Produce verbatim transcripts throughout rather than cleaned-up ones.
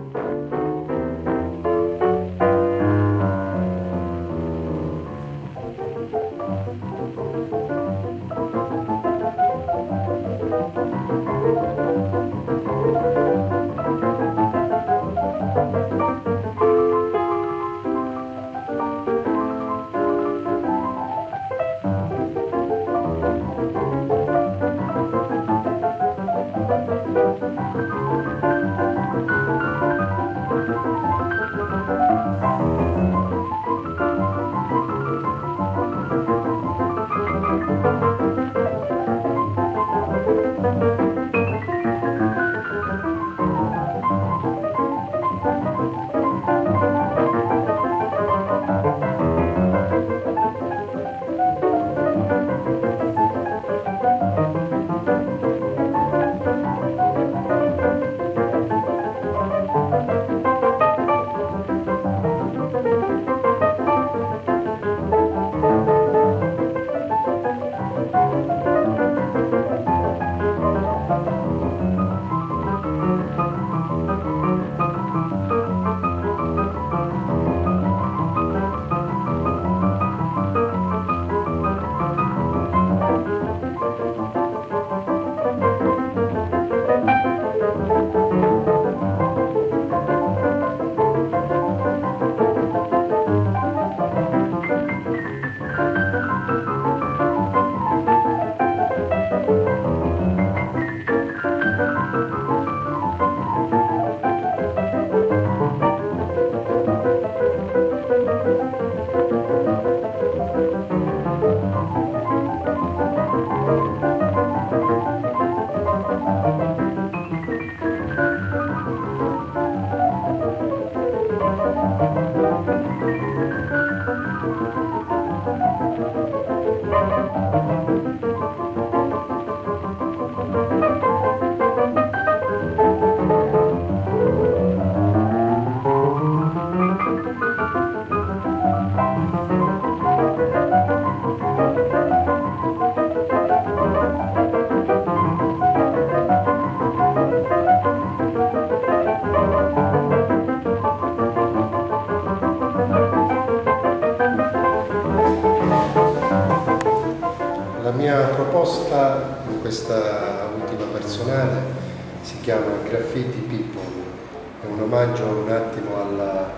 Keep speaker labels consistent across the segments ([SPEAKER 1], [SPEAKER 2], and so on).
[SPEAKER 1] La mia proposta in questa ultima personale si chiama Graffiti People, è un omaggio un attimo alla,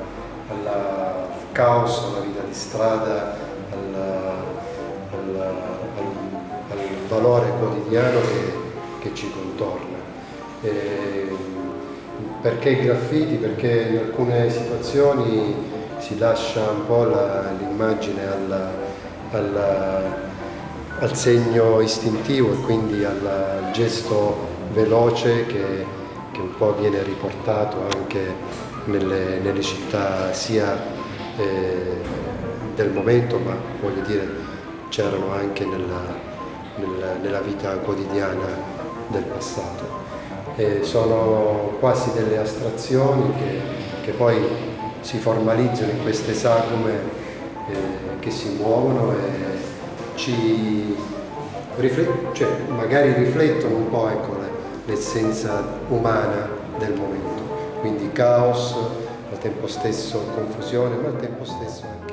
[SPEAKER 1] alla, al caos, alla vita di strada, al, al, al, al valore quotidiano che, che ci contorna. E perché i graffiti? Perché in alcune situazioni si lascia un po' l'immagine al, al al segno istintivo e quindi al, al gesto veloce che, che un po' viene riportato anche nelle, nelle città sia eh, del momento, ma voglio dire c'erano anche nella, nella, nella vita quotidiana del passato. E sono quasi delle astrazioni che, che poi si formalizzano in queste sagome eh, che si muovono e ci riflet- cioè, magari riflettono un po', ecco, l'essenza umana del momento, quindi caos, al tempo stesso confusione, ma al tempo stesso anche